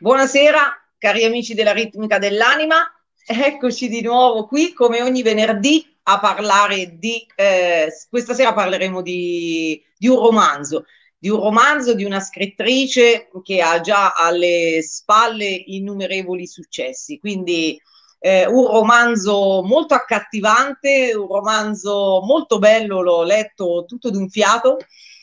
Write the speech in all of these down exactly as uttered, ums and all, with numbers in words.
Buonasera, cari amici della Ritmica dell'Anima, eccoci di nuovo qui come ogni venerdì a parlare di, eh, questa sera parleremo di, di un romanzo, di un romanzo di una scrittrice che ha già alle spalle innumerevoli successi, quindi eh, un romanzo molto accattivante, un romanzo molto bello, l'ho letto tutto d'un fiato.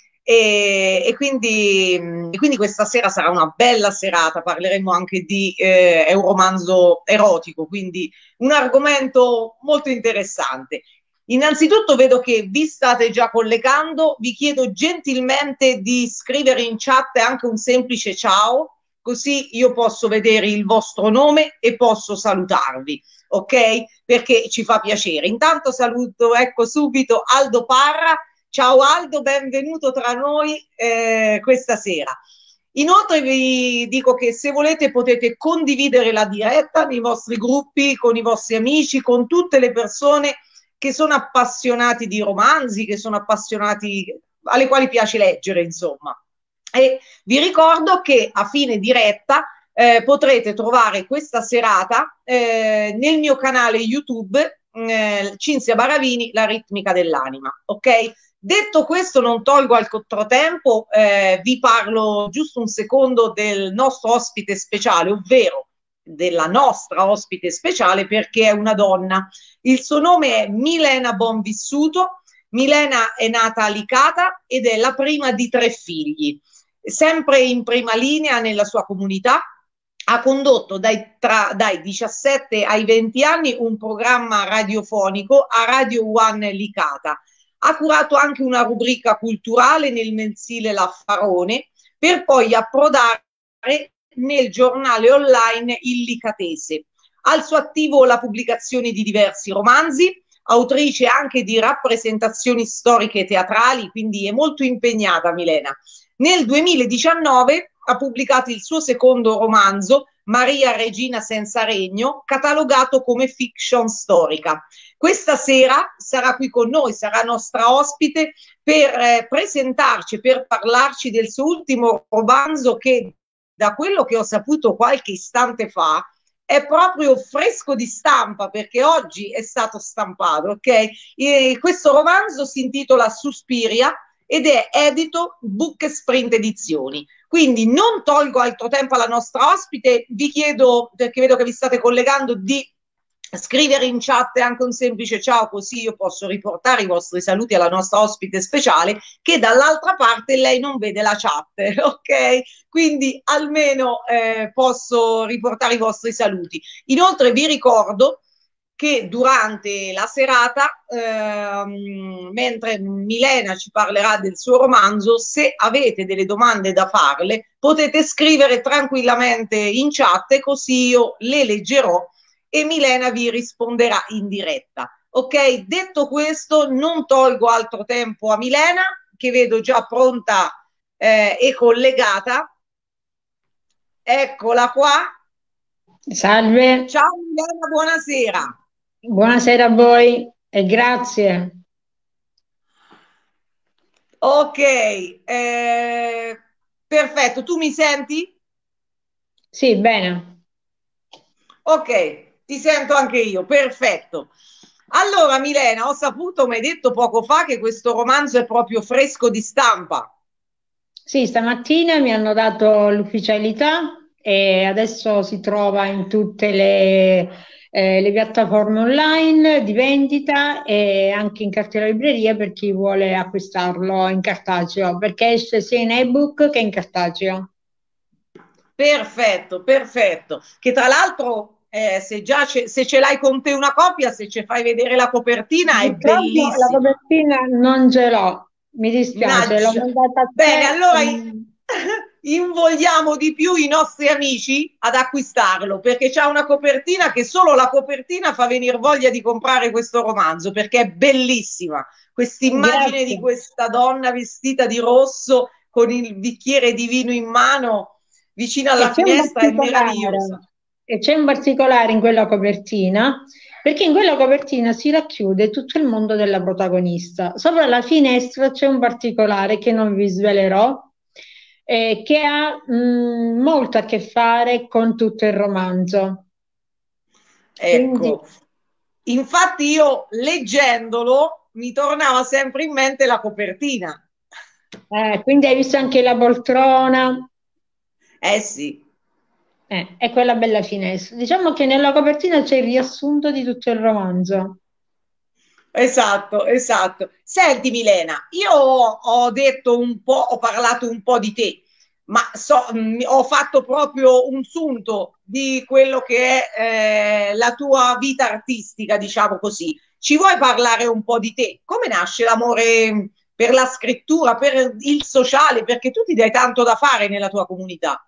E, e, quindi, e quindi questa sera sarà una bella serata, parleremo anche di, eh, è un romanzo erotico, quindi un argomento molto interessante. Innanzitutto vedo che vi state già collegando, vi chiedo gentilmente di scrivere in chat anche un semplice ciao, così io posso vedere il vostro nome e posso salutarvi, ok? Perché ci fa piacere. Intanto saluto, ecco subito Aldo Parra. Ciao Aldo, benvenuto tra noi eh, questa sera. Inoltre vi dico che se volete potete condividere la diretta nei vostri gruppi, con i vostri amici, con tutte le persone che sono appassionati di romanzi, che sono appassionati, alle quali piace leggere, insomma. E vi ricordo che a fine diretta eh, potrete trovare questa serata eh, nel mio canale YouTube eh, Cinzia Baravini, la ritmica dell'anima, ok? Detto questo, non tolgo altro tempo, eh, vi parlo giusto un secondo del nostro ospite speciale, ovvero della nostra ospite speciale, perché è una donna. Il suo nome è Milena Bonvissuto. Milena è nata a Licata ed è la prima di tre figli. Sempre in prima linea nella sua comunità, ha condotto dai, tra, dai diciassette ai venti anni un programma radiofonico a Radio One Licata. Ha curato anche una rubrica culturale nel mensile L'Affarone, per poi approdare nel giornale online Il Licatese. Al suo attivo la pubblicazione di diversi romanzi, autrice anche di rappresentazioni storiche e teatrali, quindi è molto impegnata Milena. Nel duemiladiciannove ha pubblicato il suo secondo romanzo, Maria Regina senza regno, catalogato come fiction storica. Questa sera sarà qui con noi, sarà nostra ospite per eh, presentarci, per parlarci del suo ultimo romanzo che, da quello che ho saputo qualche istante fa, è proprio fresco di stampa perché oggi è stato stampato, ok? E questo romanzo si intitola Suspiria ed è edito Book Sprint Edizioni. Quindi non tolgo altro tempo alla nostra ospite, vi chiedo, perché vedo che vi state collegando, di scrivere in chat anche un semplice ciao, così io posso riportare i vostri saluti alla nostra ospite speciale, che dall'altra parte lei non vede la chat, ok? Quindi almeno eh, posso riportare i vostri saluti. Inoltre vi ricordo che durante la serata, ehm, mentre Milena ci parlerà del suo romanzo, se avete delle domande da farle, potete scrivere tranquillamente in chat, così io le leggerò e Milena vi risponderà in diretta. Ok, detto questo, non tolgo altro tempo a Milena, che vedo già pronta eh, e collegata. Eccola qua. Salve. Ciao Milena, buonasera. Buonasera a voi e grazie. Ok, eh, perfetto. Tu mi senti? Sì, bene. Ok, ti sento anche io, perfetto. Allora, Milena, ho saputo, mi hai detto poco fa, che questo romanzo è proprio fresco di stampa. Sì, stamattina mi hanno dato l'ufficialità e adesso si trova in tutte le, eh, le piattaforme online di vendita e anche in cartella libreria per chi vuole acquistarlo in cartaceo, perché esce sia in ebook che in cartaceo. Perfetto, perfetto. Che tra l'altro, eh, se già ce, se ce l'hai con te una copia, se ci fai vedere la copertina, è Purtroppo la bellissima. copertina non ce l'ho, mi dispiace, l'ho Mannaggia. mandata a Bene, te. allora mm, invogliamo di più i nostri amici ad acquistarlo perché c'ha una copertina che solo la copertina fa venire voglia di comprare questo romanzo perché è bellissima. Quest'immagine di Grazie. questa donna vestita di rosso con il bicchiere di vino in mano vicino E alla c'è un finestra è particolare, meravigliosa. e c'è un particolare in quella copertina, perché in quella copertina si racchiude tutto il mondo della protagonista. Sopra la finestra c'è un particolare che non vi svelerò, eh, che ha mh, molto a che fare con tutto il romanzo. Quindi, Ecco, infatti io leggendolo mi tornava sempre in mente la copertina. eh, quindi hai visto anche la poltrona, Eh sì, eh, è quella bella finestra. Diciamo che nella copertina c'è il riassunto di tutto il romanzo. esatto, esatto. Senti Milena, io ho detto un po', ho parlato un po' di te, ma so, mh, ho fatto proprio un sunto di quello che è eh, la tua vita artistica, diciamo così. Ci vuoi parlare un po' di te? Come nasce l'amore per la scrittura, per il sociale? Perché tu ti dai tanto da fare nella tua comunità.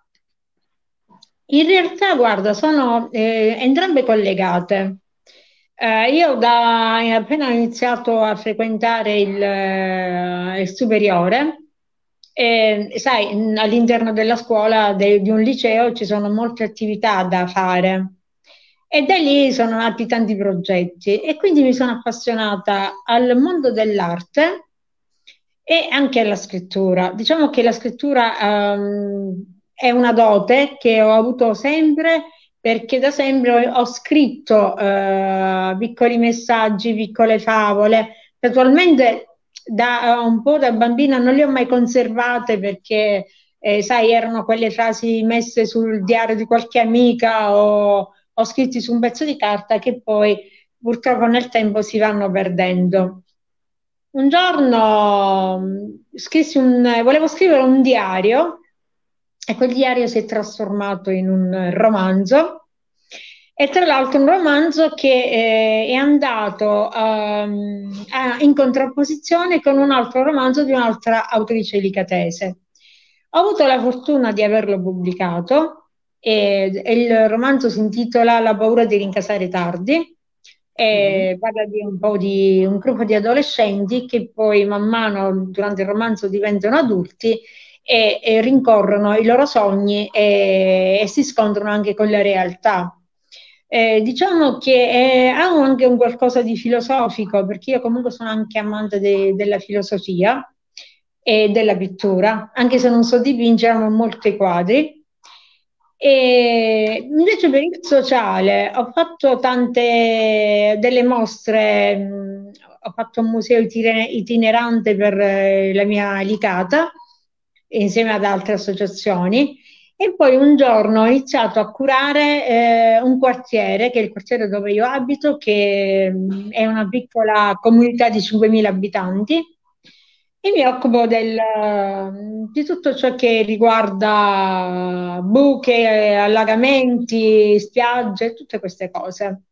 In realtà, guarda, sono eh, entrambe collegate. Eh, io da appena ho iniziato a frequentare il, eh, il superiore, e, sai, n- all'interno della scuola de- di un liceo ci sono molte attività da fare e da lì sono nati tanti progetti e quindi mi sono appassionata al mondo dell'arte e anche alla scrittura. Diciamo che la scrittura ehm, è una dote che ho avuto sempre perché da sempre ho, ho scritto eh, piccoli messaggi, piccole favole. Attualmente da eh, un po' da bambina non le ho mai conservate perché, eh, sai, erano quelle frasi messe sul diario di qualche amica o, o scritti su un pezzo di carta che poi purtroppo nel tempo si vanno perdendo. Un giorno mh, scrissi un, volevo scrivere un diario e quel diario si è trasformato in un romanzo. E tra l'altro un romanzo che eh, è andato ehm, a- in contrapposizione con un altro romanzo di un'altra autrice licatese. Ho avuto la fortuna di averlo pubblicato e, e il romanzo si intitola La paura di rincasare tardi Mhm. e parla di un po' di un gruppo di adolescenti che poi man mano durante il romanzo diventano adulti e, e rincorrono i loro sogni e, e si scontrano anche con la realtà. Eh, diciamo che eh, ha anche un qualcosa di filosofico, perché io comunque sono anche amante de- della filosofia e della pittura, anche se non so dipingere, amo molto i quadri. E invece per il sociale ho fatto tante delle mostre, mh, ho fatto un museo itine- itinerante per eh, la mia Licata insieme ad altre associazioni e poi un giorno ho iniziato a curare eh, un quartiere, che è il quartiere dove io abito, che mh, è una piccola comunità di cinquemila abitanti e mi occupo del, di tutto ciò che riguarda buche, allagamenti, spiagge, tutte queste cose.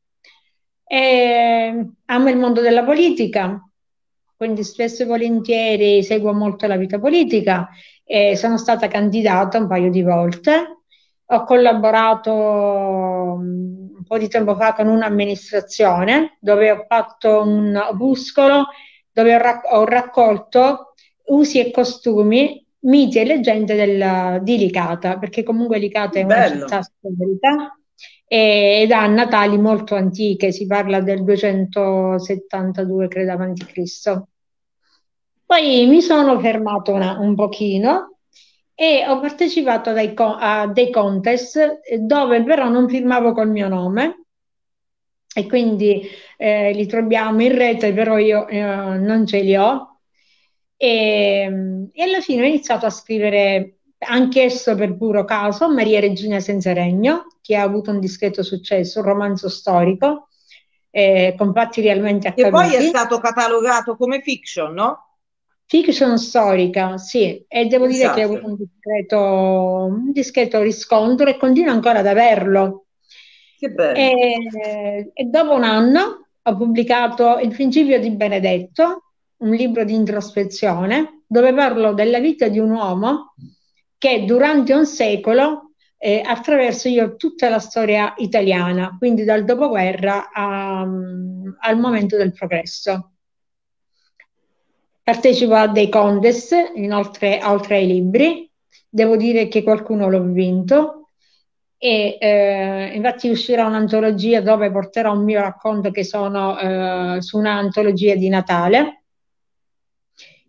E amo il mondo della politica, quindi spesso e volentieri seguo molto la vita politica e sono stata candidata un paio di volte. Ho collaborato mm, un po' di tempo fa con un'amministrazione dove ho fatto un opuscolo dove ho, rac- ho raccolto usi e costumi, miti e leggende del- di Licata, perché comunque Licata è una città Bello. storica e- ed ha natali molto antiche, si parla del duecentosettantadue, credo, avanti Cristo. Poi mi sono fermato una- un pochino e ho partecipato dai co- a dei contest eh, dove però non firmavo col mio nome e quindi eh, li troviamo in rete, però io eh, non ce li ho. E, e alla fine ho iniziato a scrivere, anch'esso per puro caso, Maria Regina Senza Regno, che ha avuto un discreto successo, un romanzo storico, eh, con fatti realmente Che poi è accaduti. stato catalogato come fiction, no? Fiction storica, sì, e devo dire che ha avuto Esatto. un discreto, un discreto riscontro e continua ancora ad averlo. Che bello. E, e dopo un anno ho pubblicato Il principio di Benedetto, un libro di introspezione, dove parlo della vita di un uomo che durante un secolo eh, attraverso io tutta la storia italiana, quindi dal dopoguerra a- al momento del progresso. Partecipo a dei contest, inoltre oltre ai libri. Devo dire che qualcuno l'ho vinto e eh, infatti uscirà un'antologia dove porterò un mio racconto che sono eh, su un'antologia di Natale.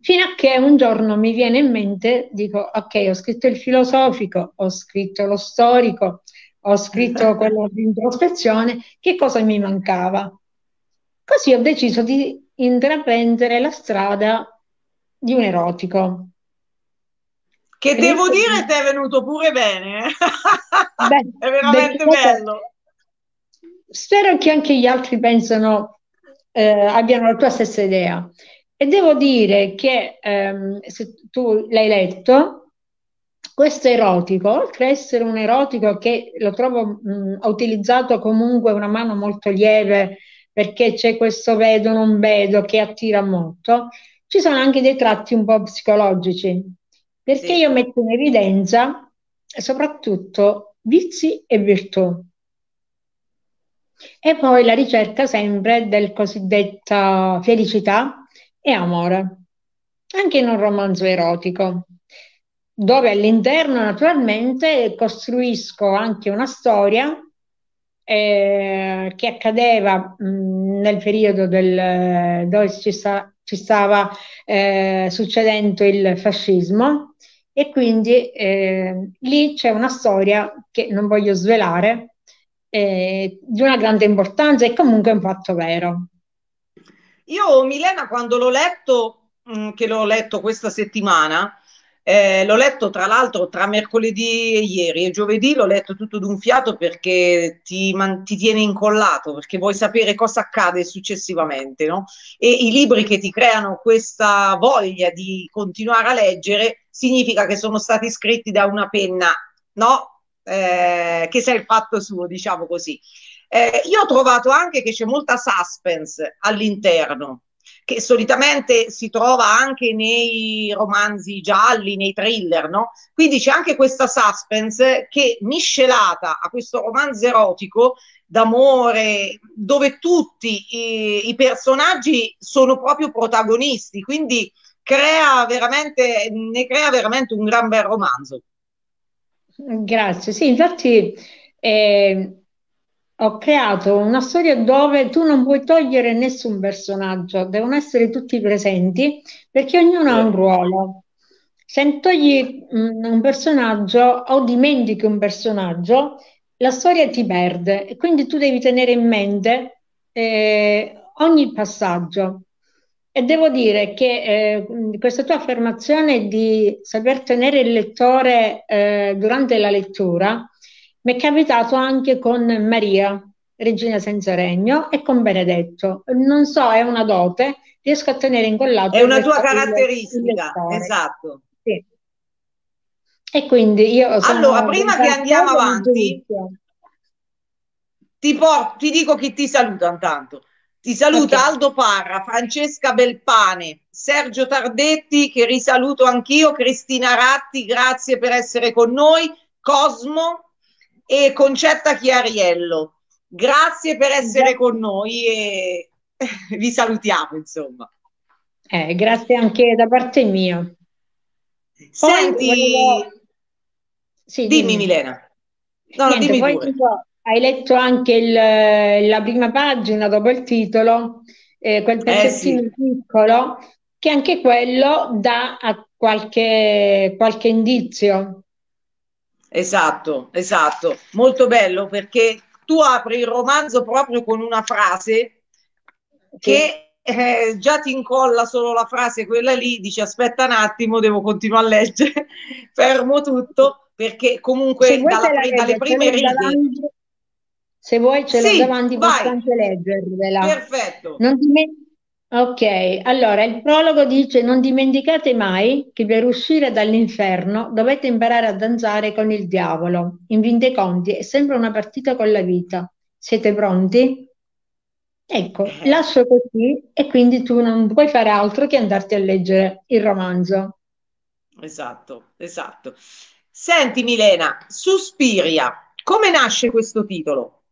Fino a che un giorno mi viene in mente, dico, ok, ho scritto il filosofico, ho scritto lo storico, ho scritto quello di introspezione, che cosa mi mancava? Così ho deciso di intraprendere la strada di un erotico. Che devo All'inizio, dire ti è venuto pure bene, eh? beh, È perché veramente bello. spero che anche gli altri pensano, eh, abbiano la tua stessa idea. E devo dire che ehm, se tu l'hai letto, questo erotico, oltre a essere un erotico che lo trovo, mh, ha utilizzato comunque una mano molto lieve perché c'è questo vedo non vedo che attira molto, ci sono anche dei tratti un po' psicologici, perché io Sì. metto in evidenza soprattutto vizi e virtù. E poi la ricerca sempre del cosiddetta felicità e amore, anche in un romanzo erotico, dove all'interno naturalmente costruisco anche una storia eh, che accadeva mh, nel periodo del, dove ci, sta- ci stava eh, succedendo il fascismo e quindi eh, lì c'è una storia che non voglio svelare, eh, di una grande importanza e comunque è un fatto vero. Io, Milena, quando l'ho letto, mh, che l'ho letto questa settimana, eh, l'ho letto tra l'altro tra mercoledì e ieri e giovedì l'ho letto tutto d'un fiato perché ti, man- ti tiene incollato, perché vuoi sapere cosa accade successivamente, no? E i libri che ti creano questa voglia di continuare a leggere significa che sono stati scritti da una penna, no? Eh, che sa il fatto suo, diciamo così. Eh, io ho trovato anche che c'è molta suspense all'interno, che solitamente si trova anche nei romanzi gialli, nei thriller, no? Quindi c'è anche questa suspense che miscelata a questo romanzo erotico d'amore, dove tutti i, i personaggi sono proprio protagonisti, quindi crea veramente, ne crea veramente un gran bel romanzo. Grazie. Sì, infatti eh, ho creato una storia dove tu non puoi togliere nessun personaggio, devono essere tutti presenti perché ognuno ha un Sì. ruolo. Se togli mm, un personaggio o dimentichi un personaggio, la storia ti perde e quindi tu devi tenere in mente eh, ogni passaggio. E devo dire che eh, questa tua affermazione di saper tenere il lettore eh, durante la lettura mi è capitato anche con Maria, Regina senza regno, e con Benedetto. Non so, è una dote, riesco a tenere È incollato il, una tua letto- il- il caratteristica, lettore. esatto. Sì. E quindi io Allora, sono prima che andiamo dell'Arcola di avanti, giudizio. ti, por- ti dico chi ti saluta intanto. Ti Ok, saluta Aldo Parra, Francesca Belpane, Sergio Tardetti, che risaluto anch'io, Cristina Ratti, grazie per essere con noi, Cosmo e Concetta Chiariello. Grazie per essere Gra- con noi e vi salutiamo, insomma. eh, grazie anche da parte mia. Poi Senti, volevo, sì, dimmi dimmi. Milena. No, no, Niente, dimmi poi pure. dico, hai letto anche il- la prima pagina dopo il titolo, eh, quel Eh pezzettino sì. piccolo, che anche quello dà a qualche, qualche indizio. Esatto, esatto, molto bello perché tu apri il romanzo proprio con una frase Sì. che eh, già ti incolla solo la frase, quella lì, dici aspetta un attimo, devo continuare a leggere, fermo tutto perché Se comunque vuoi te dalla la pri- dalle leggo, ce prime l'ho righe, davanti. Se vuoi ce l'ho sì, davanti, posso vai, anche leggervela. perfetto. Non dimen- ok, allora il prologo dice: Non dimenticate mai che per uscire dall'inferno dovete imparare a danzare con il diavolo. In fin dei conti è sempre una partita con la vita. Siete pronti? Ecco, Eh, lascio così e quindi tu non puoi fare altro che andarti a leggere il romanzo. esatto, esatto. Senti Milena, Suspiria, come nasce questo titolo?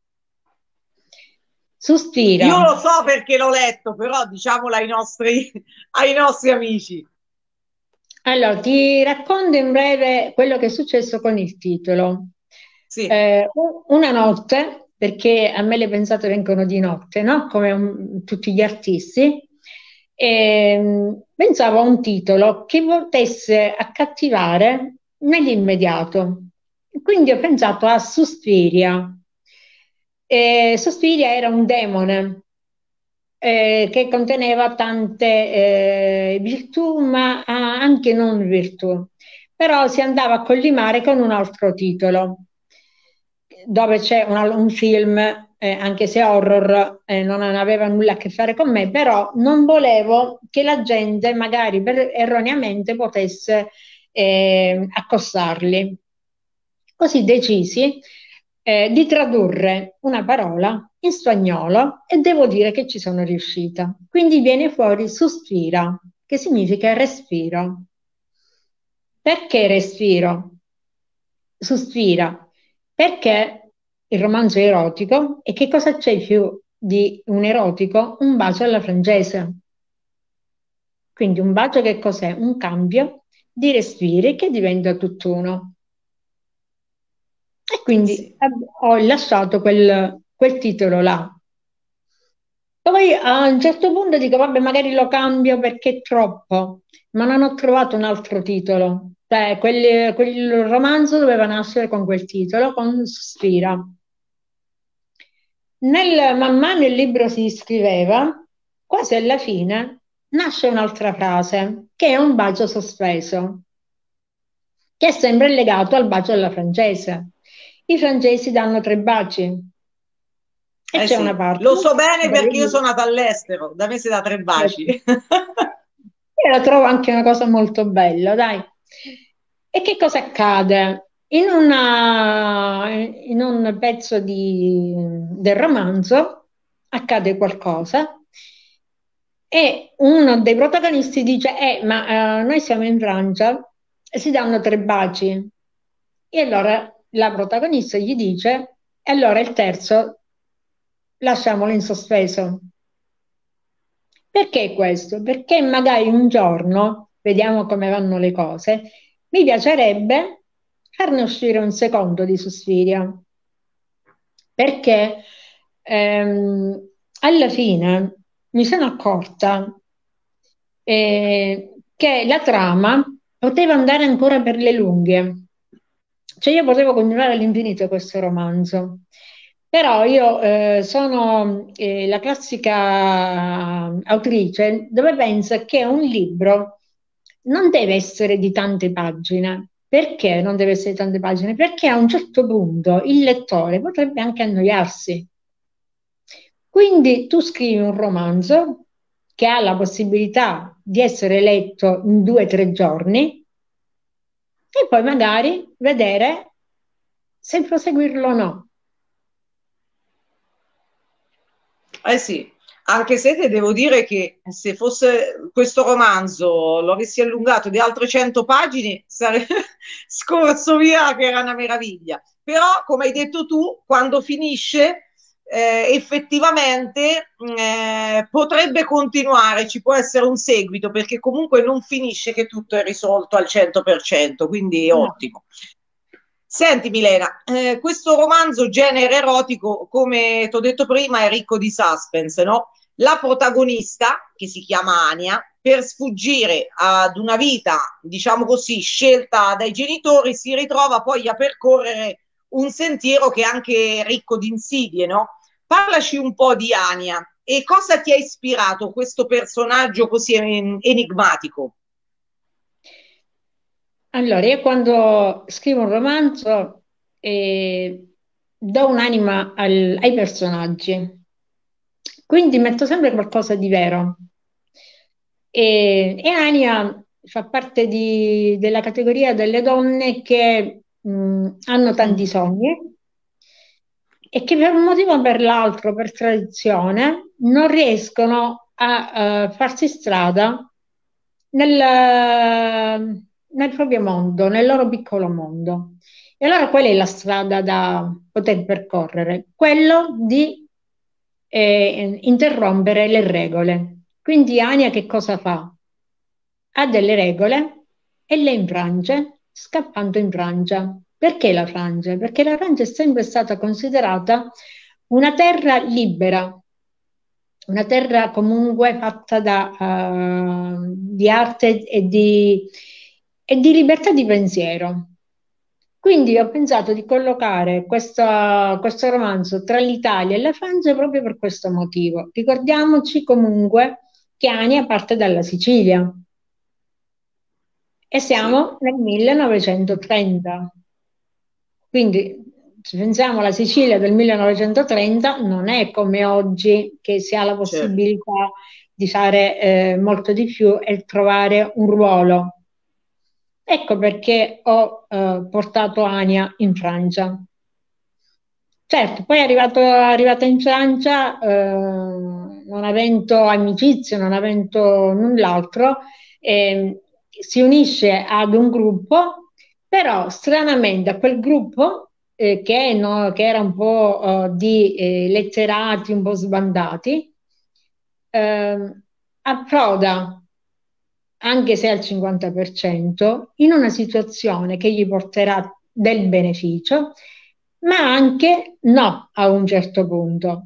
Suspira. Io lo so perché l'ho letto, però diciamolo ai nostri, ai nostri amici. Allora, ti racconto in breve quello che è successo con il titolo. Sì, Eh, u- una notte, perché a me le pensate vengono di notte, no? Come un- tutti gli artisti, E pensavo a un titolo che potesse accattivare nell'immediato. Quindi ho pensato a Suspiria. E Suspiria era un demone eh, che conteneva tante eh, virtù, ma ah, anche non virtù. Però si andava a collimare con un altro titolo, dove c'è una- un film, eh, anche se horror, eh, non aveva nulla a che fare con me, però non volevo che la gente magari per- erroneamente potesse eh, accostarli. Così decisi eh, di tradurre una parola in spagnolo e devo dire che ci sono riuscita. Quindi viene fuori suspira, che significa respiro. Perché respiro? Sospira. Perché il romanzo è erotico e che cosa c'è più di un erotico? Un bacio alla francese. Quindi un bacio che cos'è? Un cambio di respiri che diventa tutt'uno. E Eh quindi sì. ho lasciato quel, quel titolo là. Poi a un certo punto dico, vabbè, magari lo cambio perché è troppo, ma non ho trovato un altro titolo. Cioè, quel, quel romanzo doveva nascere con quel titolo, con Suspira. Nel, man mano il libro si scriveva, quasi alla fine nasce un'altra frase, che è un bacio sospeso, che è sempre legato al bacio alla francese. I francesi danno tre baci e Eh c'è una sì, parte lo so bene dove perché io io- sono nata all'estero, da me si dà tre baci. Io la trovo anche una cosa molto bella, dai. E che cosa accade? In, una- in un pezzo di- del romanzo accade qualcosa e uno dei protagonisti dice, eh, ma eh, noi siamo in Francia e si danno tre baci. E allora la protagonista gli dice, e allora il terzo lasciamolo in sospeso. Perché questo? Perché magari un giorno, vediamo come vanno le cose, mi piacerebbe farne uscire un secondo di Suspiria, perché ehm, alla fine mi sono accorta eh, che la trama poteva andare ancora per le lunghe. Cioè io potevo continuare all'infinito questo romanzo, però io eh, sono eh, la classica autrice dove pensa che un libro non deve essere di tante pagine. Perché non deve essere di tante pagine? Perché a un certo punto il lettore potrebbe anche annoiarsi. Quindi tu scrivi un romanzo che ha la possibilità di essere letto in due o tre giorni e poi magari vedere se proseguirlo o no. Eh sì, anche se te devo dire che se fosse questo romanzo lo avessi allungato di altre cento pagine, sarebbe scorso via che era una meraviglia. Però, come hai detto tu, quando finisce, eh, effettivamente mh, eh, potrebbe continuare, ci può essere un seguito, perché comunque non finisce che tutto è risolto al cento per cento, quindi è No. ottimo. Senti Milena, eh, questo romanzo genere erotico, come ti ho detto prima, è ricco di suspense, no? La protagonista, che si chiama Ania, per sfuggire ad una vita, diciamo così, scelta dai genitori, si ritrova poi a percorrere un sentiero che è anche ricco di insidie, no? Parlaci un po' di Ania e cosa ti ha ispirato questo personaggio così enigmatico? Allora, io quando scrivo un romanzo eh, do un'anima al- ai personaggi, quindi metto sempre qualcosa di vero. E, e Ania fa parte di- della categoria delle donne che mh, hanno tanti Mm. sogni e che per un motivo o per l'altro, per tradizione, non riescono a eh, farsi strada nel, nel proprio mondo, nel loro piccolo mondo. E allora qual è la strada da poter percorrere? Quello di eh, interrompere le regole. Quindi Ania che cosa fa? Ha delle regole e le infrange scappando in Francia. Perché la Francia? Perché la Francia è sempre stata considerata una terra libera, una terra comunque fatta da, eh, di arte e di, e di libertà di pensiero. Quindi ho pensato di collocare questo, questo romanzo tra l'Italia e la Francia proprio per questo motivo. Ricordiamoci comunque che Ania parte dalla Sicilia e Sì, siamo nel millenovecentotrenta. Quindi, se pensiamo alla Sicilia del millenovecentotrenta, non è come oggi che si ha la certo. possibilità di fare eh, molto di più e trovare un ruolo. Ecco perché ho eh, portato Ania in Francia. Certo, poi è arrivato, arrivata in Francia, eh, non avendo amicizia, non avendo null'altro, eh, si unisce ad un gruppo, però stranamente a quel gruppo, eh, che, no, che era un po' eh, di eh, letterati un po' sbandati, eh, approda, anche se al cinquanta per cento, in una situazione che gli porterà del beneficio, ma anche no a un certo punto.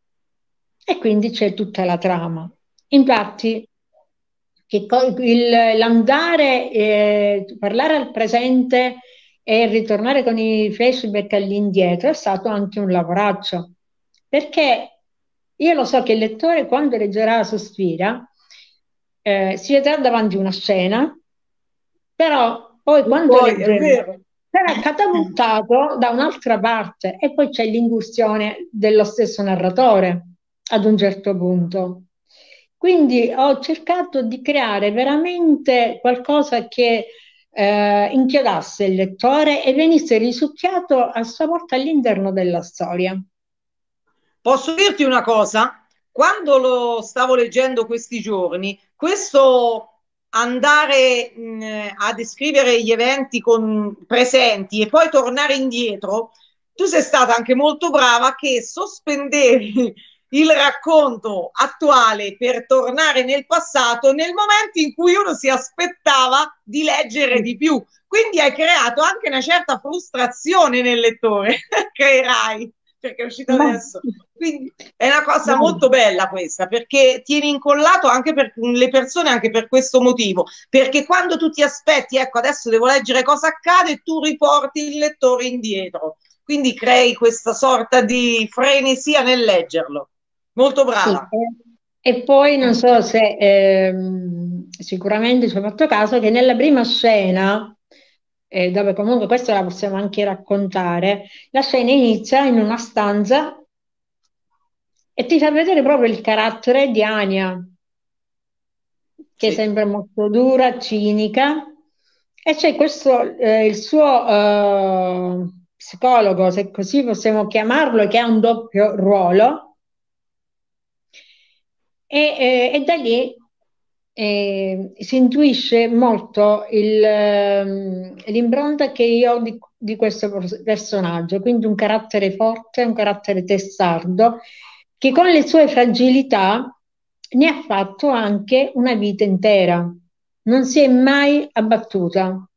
E quindi c'è tutta la trama. Infatti, che co- il- l'andare, eh, parlare al presente e ritornare con i flashback all'indietro è stato anche un lavoraccio, perché io lo so che il lettore quando leggerà Sospira eh, si vedrà davanti a una scena, però poi E quando poi è leggerà vero. sarà catapultato da un'altra parte e poi c'è l'incursione dello stesso narratore ad un certo punto. Quindi ho cercato di creare veramente qualcosa che eh, inchiodasse il lettore e venisse risucchiato a sua volta all'interno della storia. Posso dirti una cosa? Quando lo stavo leggendo questi giorni, questo andare mh, a descrivere gli eventi con- presenti e poi tornare indietro, tu sei stata anche molto brava che sospendevi il racconto attuale per tornare nel passato nel momento in cui uno si aspettava di leggere di più. Quindi hai creato anche una certa frustrazione nel lettore, creerai, perché è uscito Ma, adesso. Quindi è una cosa guarda, molto bella questa, perché tieni incollato anche per le persone, anche per questo motivo, perché quando tu ti aspetti, ecco, adesso devo leggere cosa accade, tu riporti il lettore indietro. Quindi crei questa sorta di frenesia nel leggerlo. Molto sì, brava. eh, e poi non so se ehm, sicuramente ci ho fatto caso che nella prima scena, eh, dove comunque questo la possiamo anche raccontare, la scena inizia in una stanza e ti fa vedere proprio il carattere di Ania, che Sì. sembra molto dura, cinica, e c'è questo, eh, il suo eh, psicologo, se così possiamo chiamarlo, che ha un doppio ruolo, e, eh, e da lì eh, si intuisce molto il, ehm, l'impronta che io ho di, di questo pers- personaggio, quindi un carattere forte, un carattere testardo, che con le sue fragilità ne ha fatto anche una vita intera, non si è mai abbattuta.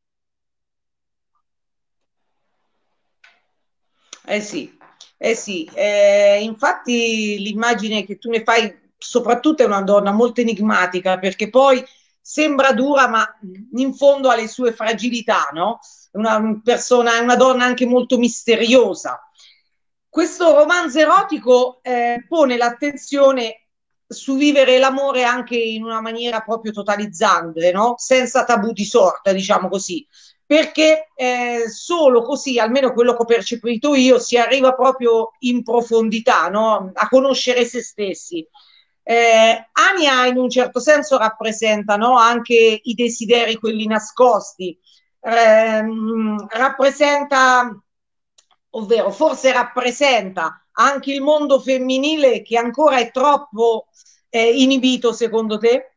Eh sì, eh sì, eh, infatti l'immagine che tu ne fai soprattutto è una donna molto enigmatica perché poi sembra dura ma in fondo ha le sue fragilità, no? Una persona, è una donna anche molto misteriosa. Questo romanzo erotico eh, pone l'attenzione su vivere l'amore anche in una maniera proprio totalizzante, no? Senza tabù di sorta, diciamo così perché eh, solo così, almeno quello che ho percepito io, si arriva proprio in profondità, no? A conoscere se stessi. Eh, Ania in un certo senso rappresenta no? Anche i desideri, quelli nascosti, eh, rappresenta, ovvero forse rappresenta anche il mondo femminile che ancora è troppo eh, inibito, secondo te?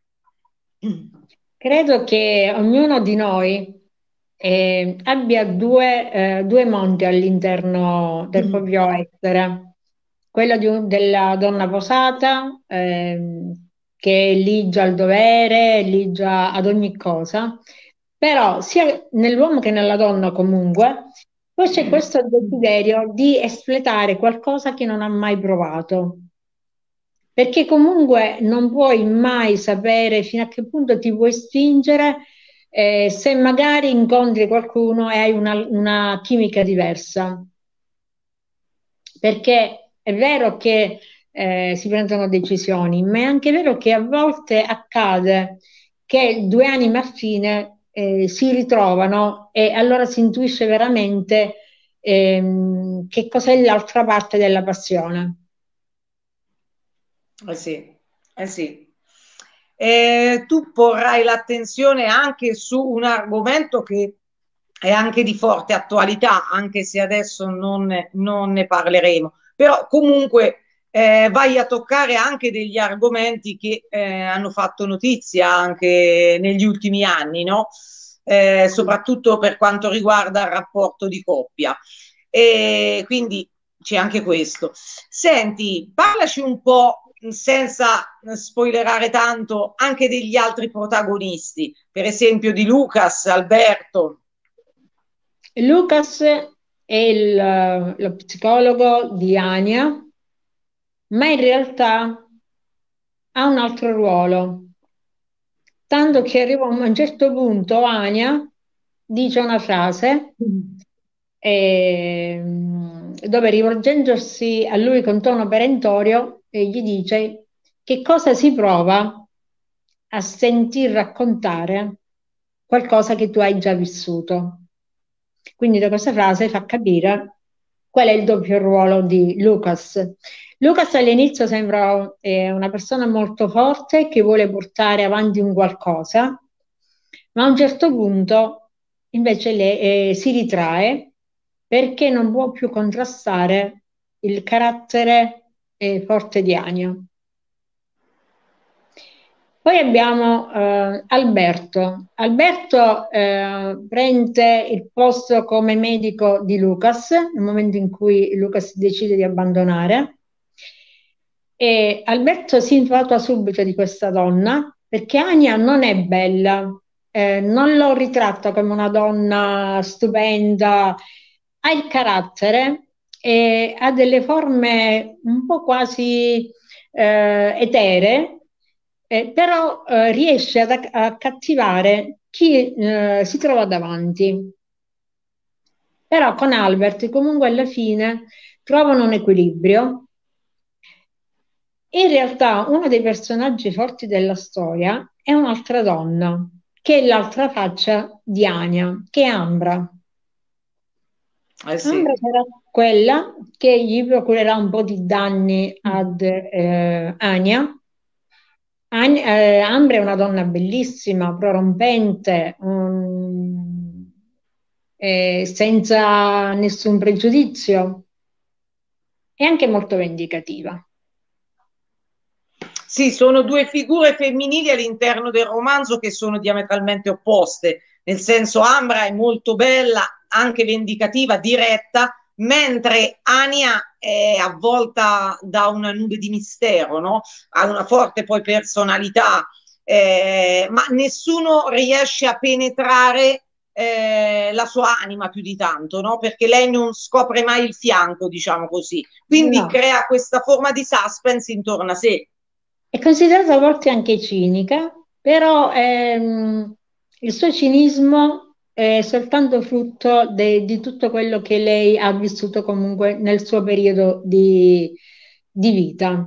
Credo che ognuno di noi eh, abbia due, eh, due mondi all'interno del proprio essere. Quello di un- della donna posata, ehm, che è ligia al dovere, ligia ad ogni cosa, però sia nell'uomo che nella donna comunque, poi c'è questo desiderio di espletare qualcosa che non ha mai provato. perché comunque non puoi mai sapere fino a che punto ti puoi spingere eh, se magari incontri qualcuno e hai una, una chimica diversa. Perché è vero che eh, si prendono decisioni, ma è anche vero che a volte accade che due anime affine eh, si ritrovano e allora si intuisce veramente ehm, che cos'è l'altra parte della passione. Eh sì, eh sì. Eh, tu porrai l'attenzione anche su un argomento che è anche di forte attualità, anche se adesso non ne, non ne parleremo, però comunque eh, vai a toccare anche degli argomenti che eh, hanno fatto notizia anche negli ultimi anni, no? Eh, soprattutto per quanto riguarda il rapporto di coppia. E quindi c'è anche questo. Senti, parlaci un po' senza spoilerare tanto anche degli altri protagonisti, per esempio di Lucas, Alberto. Lucas è il- lo psicologo di Ania, ma in realtà ha un altro ruolo. Tanto che arriva a un certo punto Ania dice una frase ehm, dove rivolgendosi a lui con tono perentorio eh, gli dice che cosa si prova a sentir raccontare qualcosa che tu hai già vissuto. Quindi da questa frase fa capire qual è il doppio ruolo di Lucas. Lucas all'inizio sembra eh, una persona molto forte che vuole portare avanti un qualcosa, ma a un certo punto invece le, eh, si ritrae perché non può più contrastare il carattere eh, forte di Ania. Poi abbiamo eh, Alberto. Alberto eh, prende il posto come medico di Lucas nel momento in cui Lucas decide di abbandonare. E Alberto si infatua subito di questa donna perché Ania non è bella, eh, non lo ritratta come una donna stupenda, ha il carattere e ha delle forme un po' quasi eh, eteree, eh, però eh, riesce ad, a cattivare chi eh, si trova davanti. Però con Albert comunque alla fine trovano un equilibrio. In realtà uno dei personaggi forti della storia è un'altra donna, che è l'altra faccia di Anya, che è Ambra. Eh Ambra sì. sarà quella che gli procurerà un po' di danni ad eh, Anya. An- eh, Ambra è una donna bellissima, prorompente, mm, eh, senza nessun pregiudizio e anche molto vendicativa. Sì, sono due figure femminili all'interno del romanzo che sono diametralmente opposte, nel senso Ambra è molto bella, anche vendicativa, diretta, mentre Ania è avvolta da una nube di mistero, no? Ha una forte poi personalità, eh, ma nessuno riesce a penetrare eh, la sua anima più di tanto, no? Perché lei non scopre mai il fianco, diciamo così. Quindi No. crea questa forma di suspense intorno a sé. È considerata a volte anche cinica, però ehm, il suo cinismo è soltanto frutto de- di tutto quello che lei ha vissuto comunque nel suo periodo di, di vita.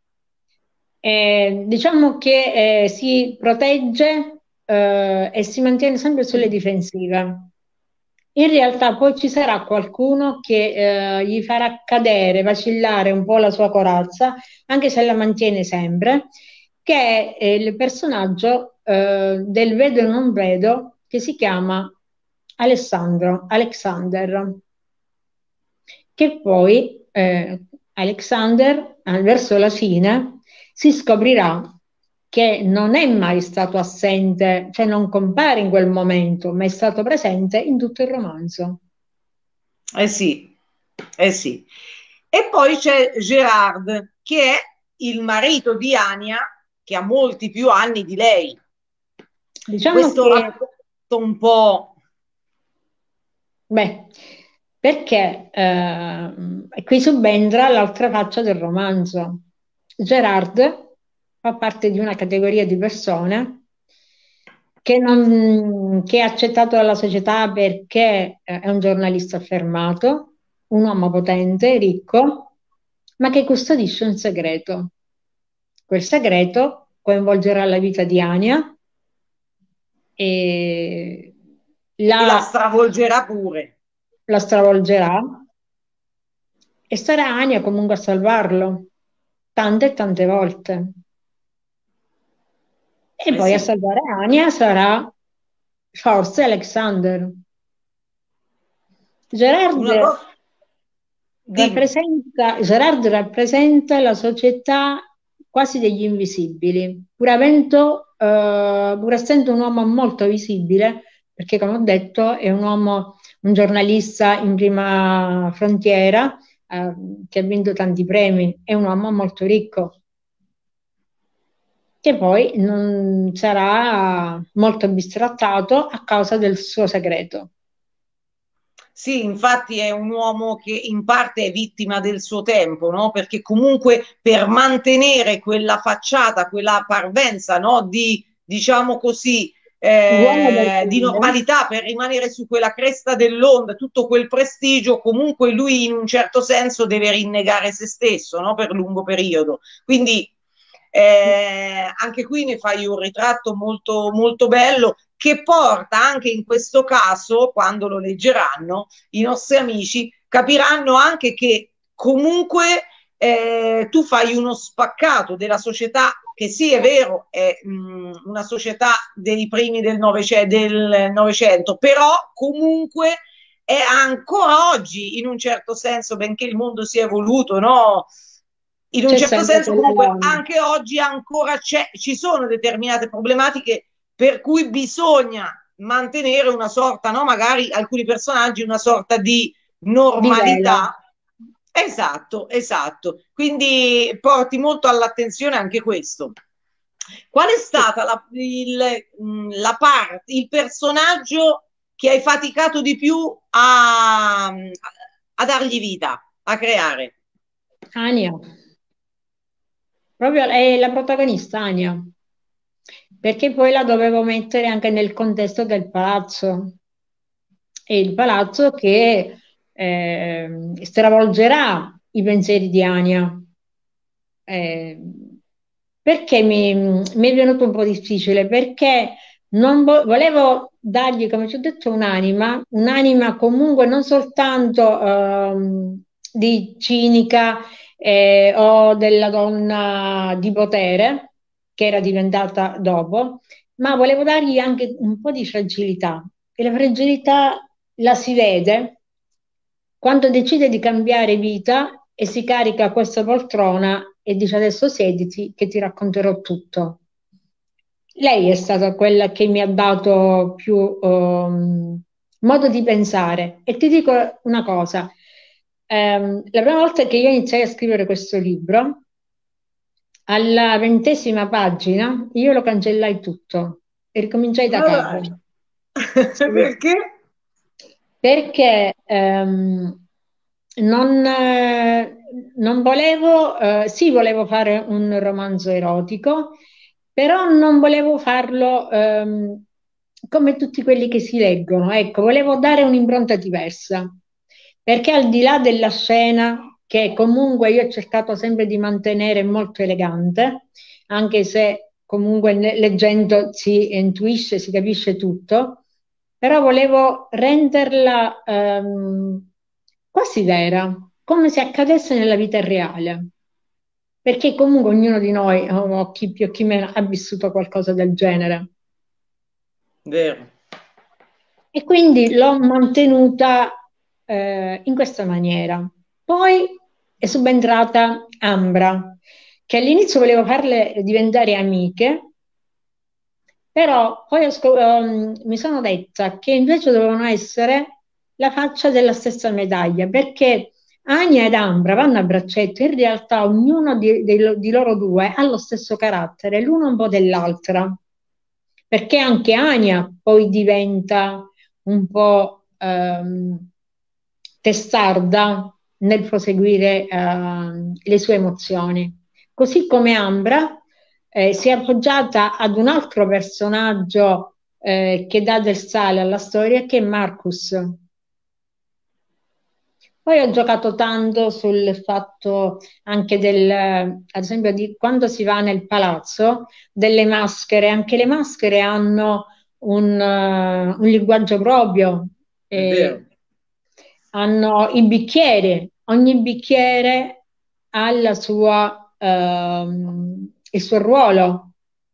Eh, diciamo che eh, si protegge eh, e si mantiene sempre sulle difensive. In realtà poi ci sarà qualcuno che eh, gli farà cadere, vacillare un po' la sua corazza, anche se la mantiene sempre, che è il personaggio eh, del vedo e non vedo, che si chiama Alessandro, Alexander, che poi eh, Alexander, eh, verso la fine, si scoprirà che non è mai stato assente, cioè non compare in quel momento, ma è stato presente in tutto il romanzo. Eh sì, eh sì. E poi c'è Gerard, che è il marito di Ania, che ha molti più anni di lei. Diciamo Questo che, racconto un po'. beh, perché eh, qui subentra l'altra faccia del romanzo. Gerard fa parte di una categoria di persone che, non, che è accettato dalla società perché eh, è un giornalista affermato, un uomo potente, ricco, ma che custodisce un segreto. Quel segreto coinvolgerà la vita di Ania e E la la, stravolgerà pure. la stravolgerà e sarà Ania comunque a salvarlo, tante e tante volte. E Eh poi a sì, salvare Ania sarà forse Alexander. Gerard una cosa, dimmi. rappresenta, Gerard rappresenta la società quasi degli invisibili, pur avendo, eh, pur essendo un uomo molto visibile, perché come ho detto è un uomo, un giornalista in prima frontiera, eh, che ha vinto tanti premi, è un uomo molto ricco, che poi non sarà molto bistrattato a causa del suo segreto. Sì, infatti è un uomo che in parte è vittima del suo tempo, no? Perché comunque per mantenere quella facciata, quella parvenza, no? Di, diciamo così, Uomo del eh, di bene, normalità, per rimanere su quella cresta dell'onda, tutto quel prestigio, comunque lui in un certo senso deve rinnegare se stesso, no? Per lungo periodo. Quindi eh, anche qui ne fai un ritratto molto, molto bello che porta anche in questo caso, quando lo leggeranno, i nostri amici capiranno anche che comunque eh, tu fai uno spaccato della società che sì, è vero, è mh, una società dei primi del Novecento, del Novecento, però comunque è ancora oggi, in un certo senso, benché il mondo sia evoluto, no? In un c'è certo sempre senso, quella comunque, donna. anche oggi ancora c'è, ci sono determinate problematiche per cui bisogna mantenere una sorta, no? Magari alcuni personaggi, una sorta di Di velo. normalità. Esatto, esatto. Quindi porti molto all'attenzione anche questo. Qual è Sì. stata la, il, la parte, il personaggio che hai faticato di più a, a dargli vita, a creare? Ania, proprio è la protagonista Ania, perché poi la dovevo mettere anche nel contesto del palazzo. È il palazzo che eh, stravolgerà i pensieri di Ania. Eh, perché mi, mi è venuto un po' difficile? Perché non vo- volevo dargli, come ci ho detto, un'anima, un'anima comunque non soltanto ehm, di cinica eh, o della donna di potere, che era diventata dopo, ma volevo dargli anche un po' di fragilità. E la fragilità la si vede quando decide di cambiare vita e si carica questa poltrona e dice adesso siediti che ti racconterò tutto. Lei è stata quella che mi ha dato più ehm, modo di pensare. E ti dico una cosa, ehm, la prima volta che io iniziai a scrivere questo libro, alla ventesima pagina, io lo cancellai tutto e ricominciai da Ma capo. dai, Sì. perché? Perché ehm, non, eh, non volevo, eh, sì, volevo fare un romanzo erotico, però non volevo farlo ehm, come tutti quelli che si leggono. Ecco, volevo dare un'impronta diversa, perché al di là della scena, che comunque io ho cercato sempre di mantenere molto elegante, anche se comunque ne- leggendo si intuisce, si capisce tutto, però volevo renderla ehm, quasi vera, come se accadesse nella vita reale, perché comunque ognuno di noi, o chi più o chi meno, ha vissuto qualcosa del genere. Vero. E quindi l'ho mantenuta eh, in questa maniera. Poi è subentrata Ambra, che all'inizio volevo farle diventare amiche, però poi ho scop- ehm, mi sono detta che invece dovevano essere la faccia della stessa medaglia, perché Ania ed Ambra vanno a braccetto, in realtà ognuno di, dei lo- di loro due ha lo stesso carattere, l'uno un po' dell'altra, perché anche Ania poi diventa un po' ehm, testarda nel proseguire ehm, le sue emozioni. Così come Ambra eh, si è appoggiata ad un altro personaggio eh, che dà del sale alla storia, che è Marcus. Poi ho giocato tanto sul fatto anche del, ad esempio, di quando si va nel palazzo, delle maschere. Anche le maschere hanno un, eh, un linguaggio proprio, È vero. eh, hanno i bicchieri, ogni bicchiere ha la sua, ehm, il suo ruolo.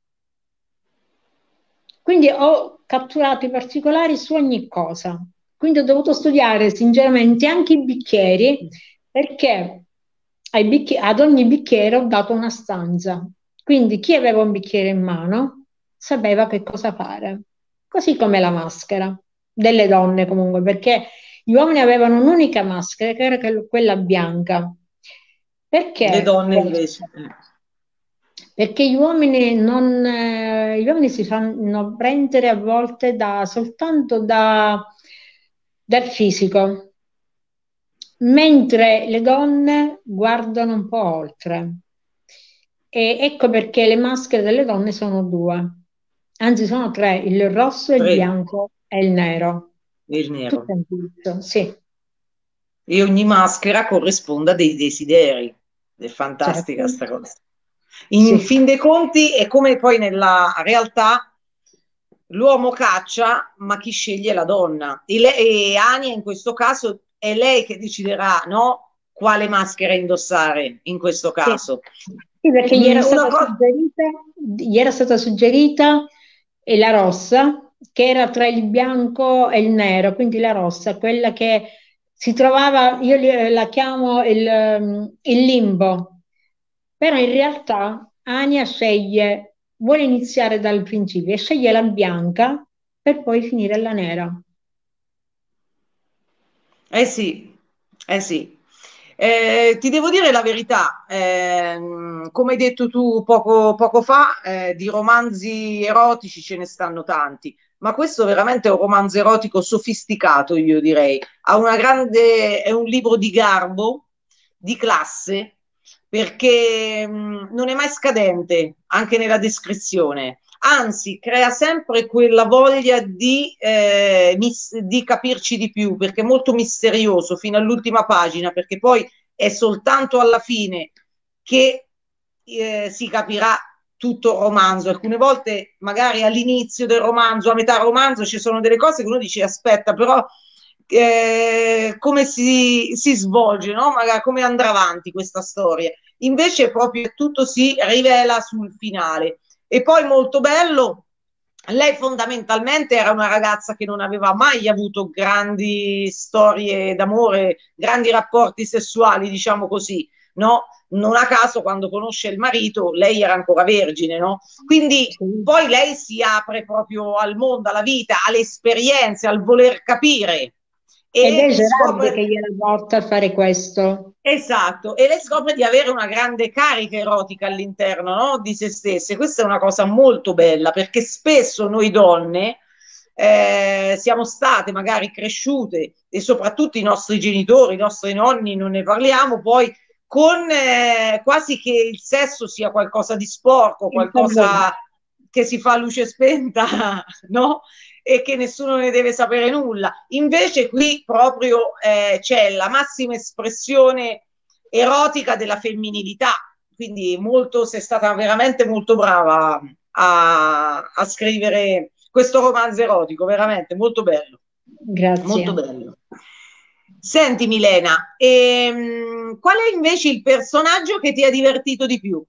Quindi ho catturato i particolari su ogni cosa. Quindi ho dovuto studiare sinceramente anche i bicchieri, perché ai bicchi- ad ogni bicchiere ho dato una stanza. Quindi chi aveva un bicchiere in mano sapeva che cosa fare. Così come la maschera delle donne comunque, perché gli uomini avevano un'unica maschera che era quel- quella bianca. Le Perché donne invece. questo? Perché gli uomini, non, eh, gli uomini si fanno prendere a volte da, soltanto da, dal fisico, mentre le donne guardano un po' oltre. E ecco perché le maschere delle donne sono due, anzi sono tre: il rosso, il Tre, bianco e il nero. il Tutto nero. in tutto, sì, E ogni maschera corrisponde a dei desideri. È fantastica certo, sta cosa. In sì, fin dei conti è come poi nella realtà l'uomo caccia, ma chi sceglie è la donna. E, le- e Ania in questo caso è lei che deciderà, no? Quale maschera indossare in questo sì. caso. Sì, perché gli Mm, era una stata cosa. suggerita, gli era stata suggerita e la rossa, che era tra il bianco e il nero, quindi la rossa, quella che si trovava, io li- la chiamo il, ehm, il limbo, però in realtà Ania sceglie, vuole iniziare dal principio e sceglie la bianca per poi finire la nera. Eh sì, eh sì. Eh, ti devo dire la verità, ehm, come hai detto tu poco, poco fa, eh, di romanzi erotici ce ne stanno tanti, ma questo veramente è un romanzo erotico sofisticato, io direi. Ha una grande, è un libro di garbo, di classe, perché mh, non è mai scadente, anche nella descrizione. Anzi, crea sempre quella voglia di, eh, mis- di capirci di più, perché è molto misterioso fino all'ultima pagina, perché poi è soltanto alla fine che eh, si capirà tutto il romanzo. Alcune volte, magari all'inizio del romanzo, a metà romanzo, ci sono delle cose che uno dice: aspetta, però eh, come si, si svolge, no? Magari come andrà avanti questa storia. Invece, proprio tutto si rivela sul finale. E poi molto bello, lei fondamentalmente era una ragazza che non aveva mai avuto grandi storie d'amore, grandi rapporti sessuali, diciamo così, no? Non a caso quando conosce il marito, lei era ancora vergine, no? Quindi Sì. poi lei si apre proprio al mondo, alla vita, alle esperienze, al voler capire Ed è e Gerard che scopre. gliela porta a fare questo. Esatto, e lei scopre di avere una grande carica erotica all'interno, no, di se stesse. Questa è una cosa molto bella perché spesso noi donne eh, siamo state magari cresciute e soprattutto i nostri genitori, i nostri nonni, non ne parliamo, poi con eh, quasi che il sesso sia qualcosa di sporco, Il tabù. qualcosa che si fa a luce spenta, no? E che nessuno ne deve sapere nulla. Invece qui proprio eh, c'è la massima espressione erotica della femminilità, quindi molto, sei stata veramente molto brava a, a scrivere questo romanzo erotico, veramente molto bello, molto Grazie. bello. Senti Milena, ehm, qual è invece il personaggio che ti ha divertito di più?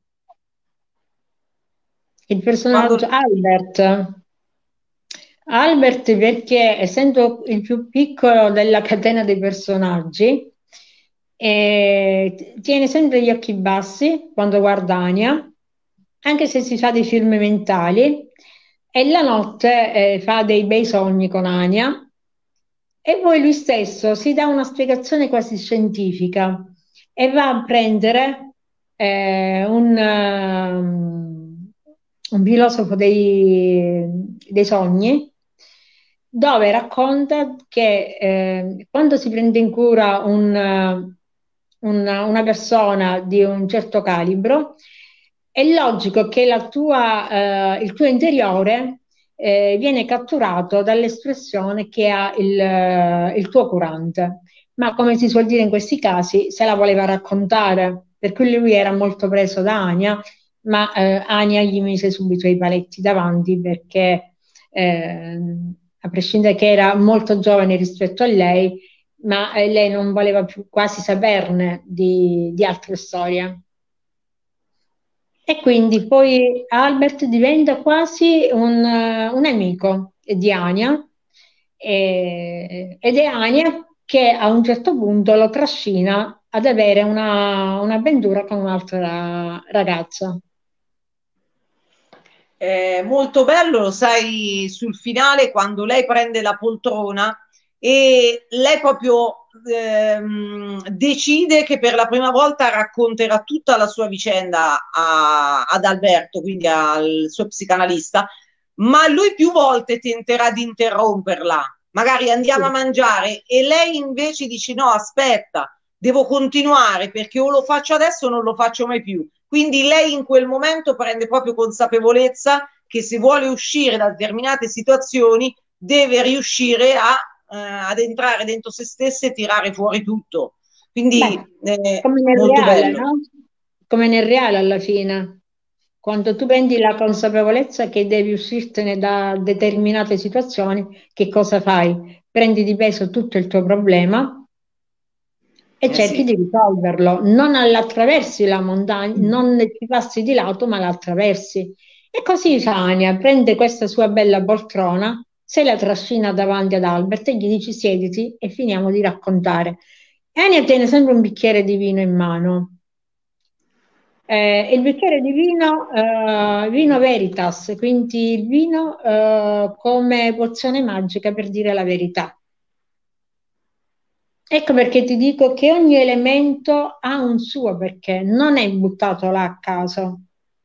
Il personaggio Quando. Albert. Albert perché essendo il più piccolo della catena dei personaggi, eh, tiene sempre gli occhi bassi quando guarda Ania, anche se si fa dei film mentali, e la notte eh, fa dei bei sogni con Ania, e poi lui stesso si dà una spiegazione quasi scientifica e va a prendere eh, un, um, un filosofo dei, dei sogni, dove racconta che eh, quando si prende in cura un, uh, un- una persona di un certo calibro, è logico che la tua, eh, il tuo interiore eh, viene catturato dall'espressione che ha il, eh, il tuo curante. Ma come si suol dire in questi casi, se la voleva raccontare, per cui lui era molto preso da Ania, ma eh, Ania gli mise subito i paletti davanti perché, eh, a prescindere che era molto giovane rispetto a lei, ma eh, lei non voleva più quasi saperne di, di altre storie. E quindi poi Albert diventa quasi un, eh, un amico di Ania, e- ed è Ania che a un certo punto lo trascina ad avere una, un'avventura con un'altra ragazza. È molto bello, lo sai, sul finale quando lei prende la poltrona e lei proprio ehm, decide che per la prima volta racconterà tutta la sua vicenda a- ad Alberto, quindi al suo psicanalista, ma lui più volte tenterà di interromperla. Magari andiamo a Sì. mangiare e lei invece dice no, aspetta, devo continuare perché o lo faccio adesso o non lo faccio mai più. Quindi lei in quel momento prende proprio consapevolezza che se vuole uscire da determinate situazioni deve riuscire a, eh, ad entrare dentro se stessa e tirare fuori tutto. Beh, Quindi eh, come nel molto reale, bello. no? Come nel reale alla fine. Quando tu prendi la consapevolezza che devi uscirtene da determinate situazioni, che cosa fai? Prendi di peso tutto il tuo problema e Eh cerchi di sì. risolverlo. Non attraversi la montagna, non ci passi di lato, ma la attraversi. E così Fania prende questa sua bella poltrona, se la trascina davanti ad Albert e gli dice siediti e finiamo di raccontare. E Ania tiene sempre un bicchiere di vino in mano. Eh, il bicchiere di vino, eh, vino Veritas, quindi il vino eh, come pozione magica per dire la verità. Ecco perché ti dico che ogni elemento ha un suo perché, non è buttato là a caso.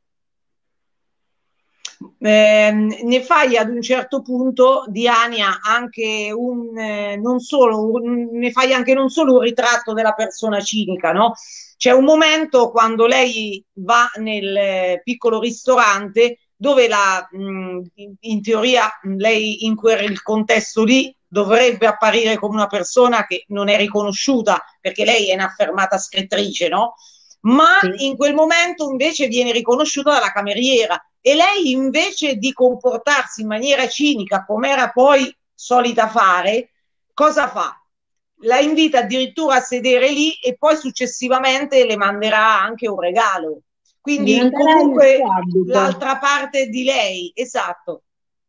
Eh, ne fai ad un certo punto di Ania anche un, eh, non solo, un- ne fai anche non solo un ritratto della persona cinica, no? C'è un momento quando lei va nel eh, piccolo ristorante dove la, mh, in, in teoria lei in quel contesto lì dovrebbe apparire come una persona che non è riconosciuta perché lei è un'affermata scrittrice, no? Ma Sì. in quel momento invece viene riconosciuta dalla cameriera e lei invece di comportarsi in maniera cinica come era poi solita fare, cosa fa? La invita addirittura a sedere lì e poi successivamente le manderà anche un regalo. Gli Quindi manderà il suo comunque abito. l'altra parte di lei, esatto,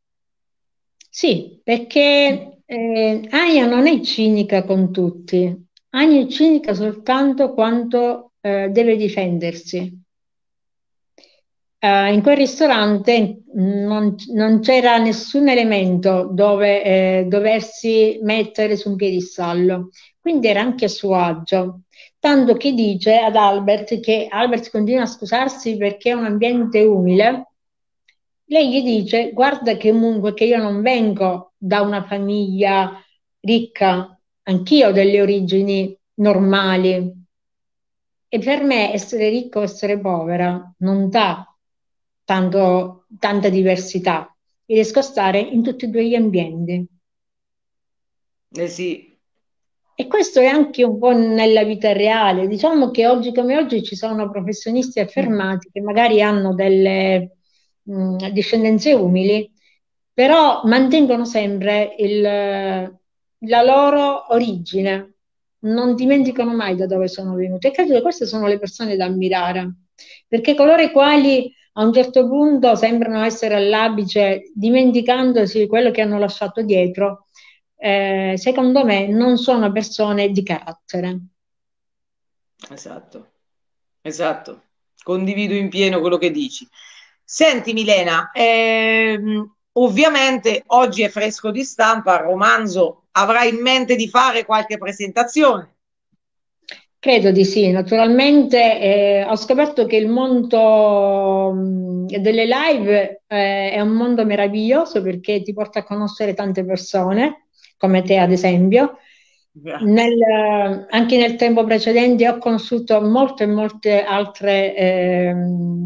Sì, perché eh, Anya non è cinica con tutti. Anya è cinica soltanto quando eh, deve difendersi. Eh, in quel ristorante non, non c'era nessun elemento dove eh, doversi mettere su un piedistallo, quindi era anche a suo agio. Tanto che dice ad Albert che Albert continua a scusarsi perché è un ambiente umile. Lei gli dice: Guarda che comunque che io non vengo da una famiglia ricca, anch'io ho delle origini normali. E per me essere ricco o essere povera non dà tanto, tanta diversità. Riesco a stare in tutti e due gli ambienti. eh sì. E questo è anche un po' nella vita reale. Diciamo che oggi come oggi ci sono professionisti affermati che magari hanno delle mh, discendenze umili, però mantengono sempre il, la loro origine, non dimenticano mai da dove sono venuti. E credo che queste sono le persone da ammirare, perché coloro i quali a un certo punto sembrano essere all'apice, dimenticandosi di quello che hanno lasciato dietro, eh, secondo me non sono persone di carattere. Esatto, esatto. Condivido in pieno quello che dici. Senti, Milena, ehm, ovviamente oggi è fresco di stampa, il romanzo avrai in mente di fare qualche presentazione. Credo di sì, naturalmente eh, ho scoperto che il mondo mh, delle live eh, è un mondo meraviglioso perché ti porta a conoscere tante persone, come te ad esempio. Nel, eh, anche nel tempo precedente ho conosciuto molte e molte altre ehm,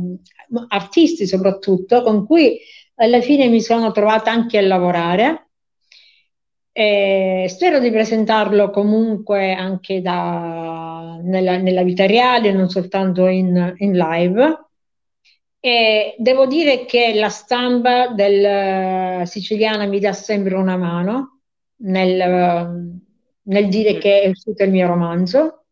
artisti soprattutto, con cui alla fine mi sono trovata anche a lavorare. E spero di presentarlo comunque anche da, nella, nella vita reale, non soltanto in, in live. E devo dire che la stampa del, siciliana mi dà sempre una mano nel, nel dire che è uscito il mio romanzo.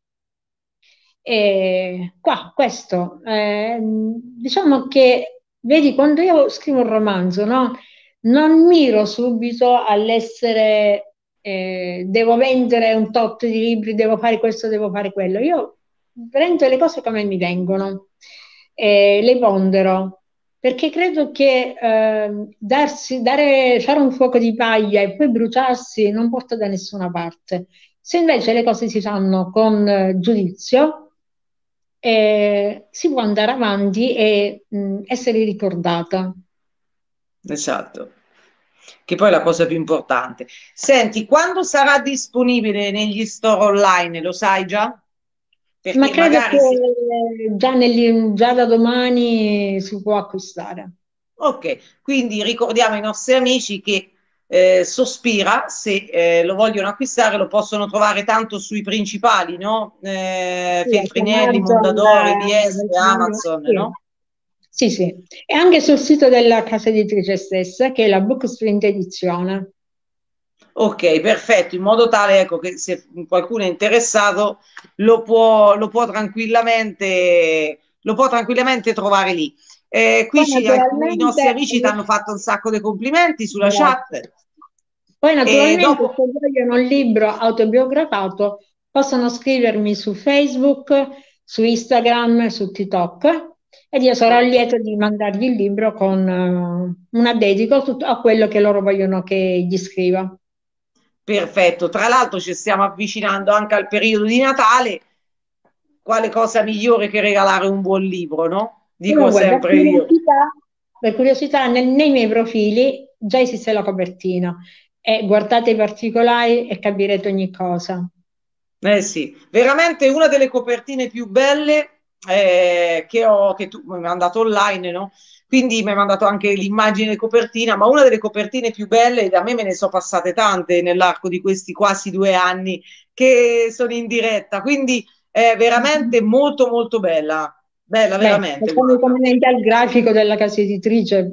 E qua, questo, eh, diciamo che, vedi, quando io scrivo un romanzo, no? Non miro subito all'essere, eh, devo vendere un tot di libri, devo fare questo, devo fare quello. Io prendo le cose come mi vengono, e le pondero, perché credo che eh, darsi, dare, fare un fuoco di paglia e poi bruciarsi non porta da nessuna parte. Se invece le cose si fanno con eh, giudizio, eh, si può andare avanti e mh, essere ricordata. Esatto, che poi è la cosa più importante. Senti, quando sarà disponibile negli store online, lo sai già? Ma Perché credo che magari se... già, negli- già da domani si può acquistare. Ok, quindi ricordiamo ai nostri amici che eh, Sospira, se eh, lo vogliono acquistare, lo possono trovare tanto sui principali, no? Eh, Sì, anche Feltrinelli, Amazon, Mondadori, eh, B S, Vergine, Amazon, sì. no? Sì, sì. E anche sul sito della casa editrice stessa, che è la Booksprint Edizione. Ok, perfetto, in modo tale, ecco, che se qualcuno è interessato lo può, lo può tranquillamente, lo può tranquillamente trovare lì. Eh, qui Poi ci, alcuni naturalmente, nostri amici ti hanno fatto un sacco di complimenti sulla grazie. chat Poi e naturalmente dopo, se vogliono un libro autobiografato possono scrivermi su Facebook, su Instagram, su TikTok ed io sarò ok, lieta di mandargli il libro con eh, una dedica a tutto- a quello che loro vogliono che gli scriva. perfetto. Tra l'altro ci stiamo avvicinando anche al periodo di Natale, quale cosa migliore che regalare un buon libro, no? Dico Comunque, per sempre io. curiosità, per curiosità, nel- nei miei profili già esiste la copertina e guardate i particolari e capirete ogni cosa. Eh sì, veramente una delle copertine più belle eh, che ho, che tu mi hai mandato online, no? Quindi mi hai mandato anche l'immagine di copertina, ma una delle copertine più belle, e a me me ne sono passate tante nell'arco di questi quasi due anni che sono in diretta, quindi è veramente molto molto bella, bella Beh, veramente, facciamo i guarda. commenti al grafico della casa editrice,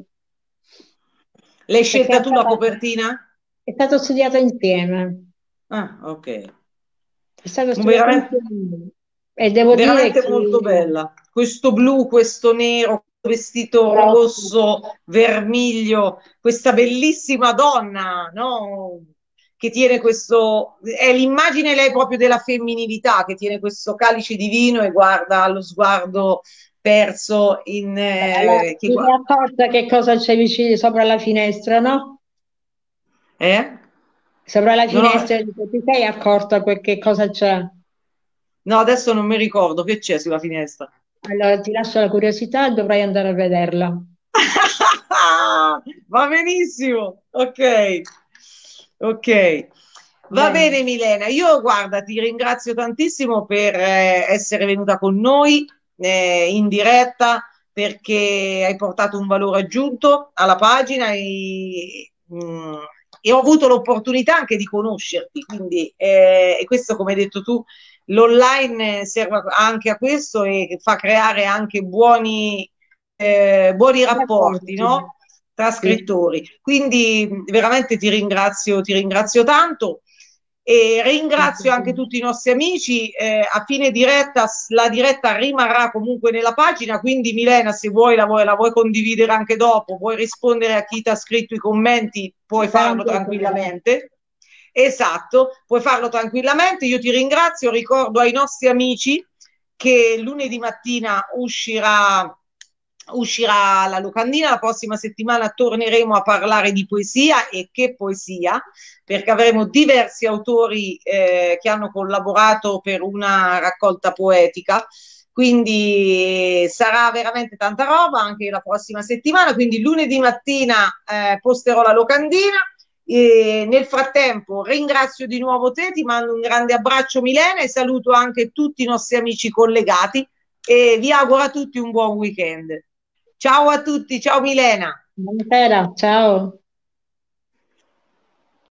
L'hai perché scelta è tu la stata- copertina? è stato studiato insieme. Ah, ok. È stato studiato Veramente, insieme. E devo dire veramente che molto bella. Questo blu, questo nero, vestito rosso, rosso, vermiglio, questa bellissima donna, no? Che tiene questo, è l'immagine lei proprio della femminilità, che tiene questo calice di vino e guarda allo sguardo perso in... beh, allora, eh, che ti sei gua- accorta che cosa c'è vicino sopra la finestra, no? eh? Sopra la Non ho- finestra, dico, ti sei accorta que- che cosa c'è? No, adesso non mi ricordo che c'è sulla finestra. Allora ti lascio la curiosità, dovrai andare a vederla. Va benissimo, ok, ok. Va Bene. bene Milena, io guarda, ti ringrazio tantissimo per eh, essere venuta con noi eh, in diretta perché hai portato un valore aggiunto alla pagina e, mm, e ho avuto l'opportunità anche di conoscerti, quindi eh, e questo come hai detto tu, l'online serve anche a questo e fa creare anche buoni eh, buoni rapporti, Rapporti. no? Tra Sì. scrittori. Quindi veramente ti ringrazio, ti ringrazio tanto e ringrazio anche tutti i nostri amici. Eh, a fine diretta, la diretta rimarrà comunque nella pagina, quindi Milena, se vuoi la, vuoi la vuoi condividere anche dopo, vuoi rispondere a chi ti ha scritto i commenti, Mi puoi farà un farlo piacere. tranquillamente. Esatto, puoi farlo tranquillamente. Io ti ringrazio, ricordo ai nostri amici che lunedì mattina uscirà, uscirà la locandina, la prossima settimana torneremo a parlare di poesia e che poesia, perché avremo diversi autori eh, che hanno collaborato per una raccolta poetica. Quindi sarà veramente tanta roba anche la prossima settimana. Quindi lunedì mattina eh, posterò la locandina. E nel frattempo ringrazio di nuovo te, ti mando un grande abbraccio Milena e saluto anche tutti i nostri amici collegati e vi auguro a tutti un buon weekend. Ciao a tutti, ciao Milena. Buonasera, ciao.